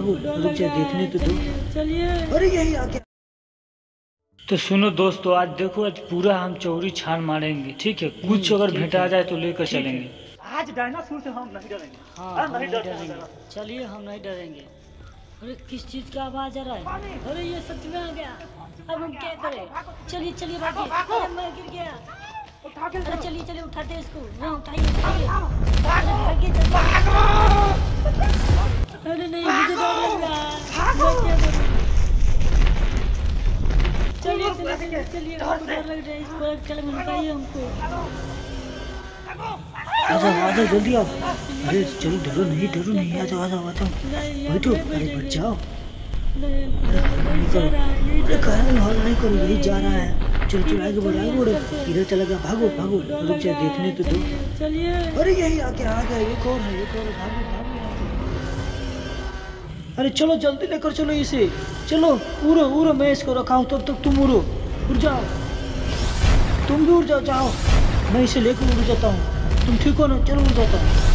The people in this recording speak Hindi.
भागो, रुक जा, देखने तो दो। चलिए। अरे यही आ गया। तो सुनो दोस्तों, आज देखो, आज पूरा हम चौरी छान मारेंगे, ठीक है। कुछ अगर भेटा जाए तो लेकर चलेंगे। आज डायनासोर से हम नहीं डरेंगे। हाँ, हम हम नहीं नहीं डरेंगे। डरेंगे। चलिए, हम नहीं डरेंगे। अरे किस चीज का आवाज आ रहा है? अरे ये सच में आ गया। अब हम क्या करें? चलिए चलिए भागिए। अरे मैं गिर गया। अरे चलिए चलिए, उठाते हैं इसको। हाँ, उठाइए उठाइए। अरे भागिए जल्दी। अरे नहीं, मुझे डर लग रहा है। मैं क्या करूं? चलिए चलिए चलिए, हमको डर लग रहा है। इसको चल उठाइए हमको। आ जाओ जल्दी आओ। अरे चलो, डरो नहीं आ जाओ। बैठो, अरे बच जाओ। अरे कहने हॉल नहीं करो, यही जा रहा है। चलो आगे बढ़ो। इधर चला गया, भागो, रुक जा, देखने तो दो। चलिए। अरे यही आ गया, एक और है, भागो। अरे चलो जल्दी लेकर चलो इसे। चलो उड़ो, मैं इसको रखा हूँ, तब तक तुम उड़ जाओ। तुम भी उड़ जाओ, मैं इसे लेकर उड़ जाता हूँ। तुम ठीक हो ना? चलो उड़ जाता हूँ।